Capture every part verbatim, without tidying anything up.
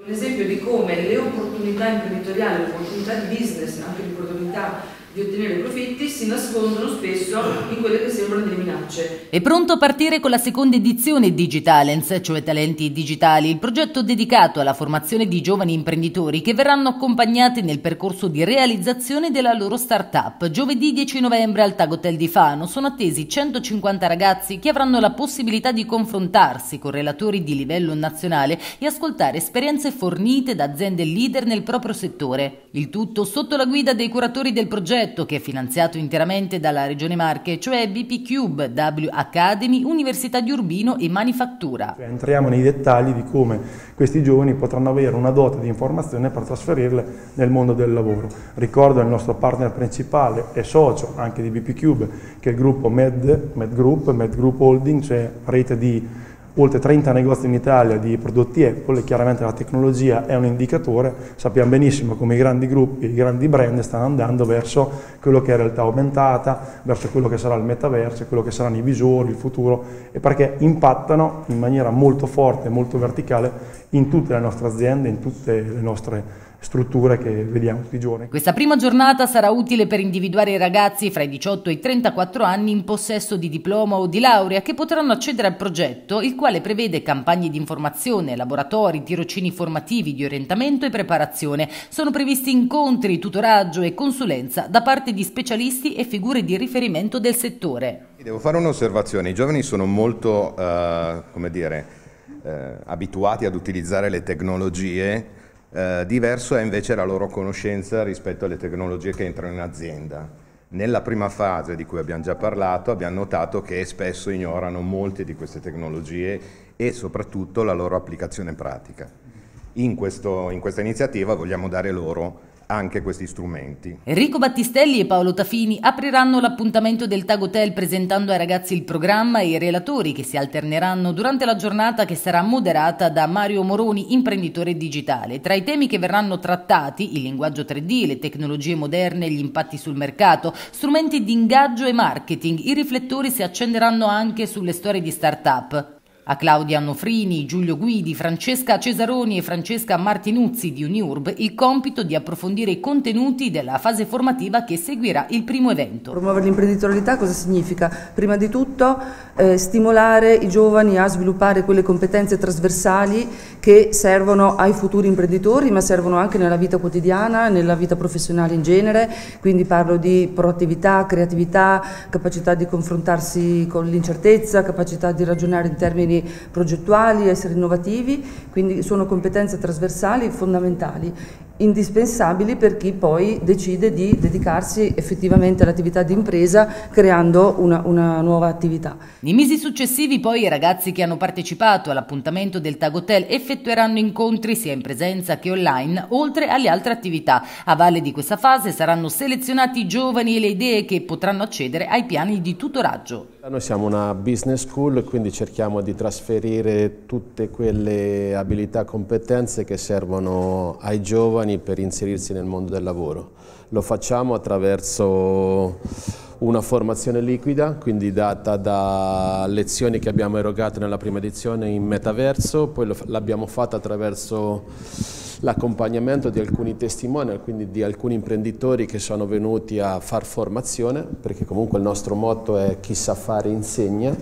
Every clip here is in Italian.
Un esempio di come le opportunità imprenditoriali, le opportunità di business, anche le opportunità di ottenere profitti si nascondono spesso in quelle che sembrano delle minacce. È pronto a partire con la seconda edizione Digitalens, cioè Talenti Digitali, il progetto dedicato alla formazione di giovani imprenditori che verranno accompagnati nel percorso di realizzazione della loro start-up. Giovedì dieci novembre al Tag Hotel di Fano sono attesi centocinquanta ragazzi che avranno la possibilità di confrontarsi con relatori di livello nazionale e ascoltare esperienze fornite da aziende leader nel proprio settore. Il tutto sotto la guida dei curatori del progetto, che è finanziato interamente dalla Regione Marche, cioè B P Cube, W Academy, Università di Urbino e Manifattura. Entriamo nei dettagli di come questi giovani potranno avere una dote di informazione per trasferirle nel mondo del lavoro. Ricordo il nostro partner principale e socio anche di B P Cube, che è il gruppo Med, Med Group, Med Group Holding, cioè rete di oltre trenta negozi in Italia di prodotti Apple, e chiaramente la tecnologia è un indicatore. Sappiamo benissimo come i grandi gruppi, i grandi brand stanno andando verso quello che è realtà aumentata, verso quello che sarà il metaverso, quello che saranno i visori, il futuro, e perché impattano in maniera molto forte e molto verticale in tutte le nostre aziende, in tutte le nostre strutture che vediamo tutti i giorni. Questa prima giornata sarà utile per individuare i ragazzi fra i diciotto e i trentaquattro anni in possesso di diploma o di laurea che potranno accedere al progetto, il quale prevede campagne di informazione, laboratori, tirocini formativi di orientamento e preparazione. Sono previsti incontri, tutoraggio e consulenza da parte di specialisti e figure di riferimento del settore. Devo fare un'osservazione: i giovani sono molto, uh, come dire, uh, abituati ad utilizzare le tecnologie. Uh, diverso è invece la loro conoscenza rispetto alle tecnologie che entrano in azienda. Nella prima fase, di cui abbiamo già parlato, abbiamo notato che spesso ignorano molte di queste tecnologie e soprattutto la loro applicazione pratica. In, questo, in questa iniziativa vogliamo dare loro anche questi strumenti. Enrico Battistelli e Paolo Tafini apriranno l'appuntamento del Tag Hotel presentando ai ragazzi il programma e i relatori che si alterneranno durante la giornata, che sarà moderata da Mario Moroni, imprenditore digitale. Tra i temi che verranno trattati: il linguaggio tre D, le tecnologie moderne e gli impatti sul mercato, strumenti di ingaggio e marketing. I riflettori si accenderanno anche sulle storie di start-up. A Claudia Annofrini, Giulio Guidi, Francesca Cesaroni e Francesca Martinuzzi di Uniurb il compito di approfondire i contenuti della fase formativa che seguirà il primo evento. Promuovere l'imprenditorialità cosa significa? Prima di tutto eh, stimolare i giovani a sviluppare quelle competenze trasversali che servono ai futuri imprenditori, ma servono anche nella vita quotidiana, nella vita professionale in genere. Quindi parlo di proattività, creatività, capacità di confrontarsi con l'incertezza, capacità di ragionare in termini progettuali, essere innovativi. Quindi sono competenze trasversali fondamentali, indispensabili per chi poi decide di dedicarsi effettivamente all'attività di impresa creando una, una nuova attività. Nei mesi successivi poi i ragazzi che hanno partecipato all'appuntamento del Tag Hotel effettueranno incontri sia in presenza che online, oltre alle altre attività. A valle di questa fase saranno selezionati i giovani e le idee che potranno accedere ai piani di tutoraggio. Noi siamo una business school, quindi cerchiamo di trasferire tutte quelle abilità e competenze che servono ai giovani per inserirsi nel mondo del lavoro. Lo facciamo attraverso una formazione liquida, quindi data da lezioni che abbiamo erogato nella prima edizione in metaverso, poi l'abbiamo fatta attraverso l'accompagnamento di alcuni testimoni, quindi di alcuni imprenditori che sono venuti a far formazione, perché comunque il nostro motto è chi sa fare insegna,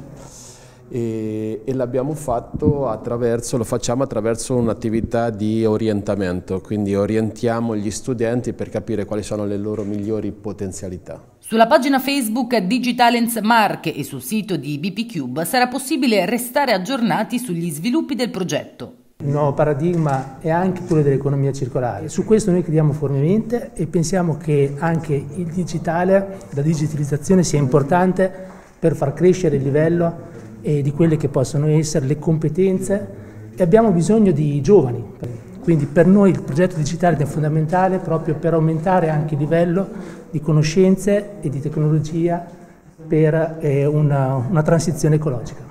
e, e l'abbiamo fatto attraverso, lo facciamo attraverso un'attività di orientamento, quindi orientiamo gli studenti per capire quali sono le loro migliori potenzialità. Sulla pagina Facebook Digitalens Marche e sul sito di B P Cube sarà possibile restare aggiornati sugli sviluppi del progetto. Il nuovo paradigma è anche quello dell'economia circolare. Su questo noi crediamo fortemente e pensiamo che anche il digitale, la digitalizzazione sia importante per far crescere il livello e di quelle che possono essere le competenze, e abbiamo bisogno di giovani. Quindi per noi il progetto digitale è fondamentale proprio per aumentare anche il livello di conoscenze e di tecnologia per eh, una, una transizione ecologica.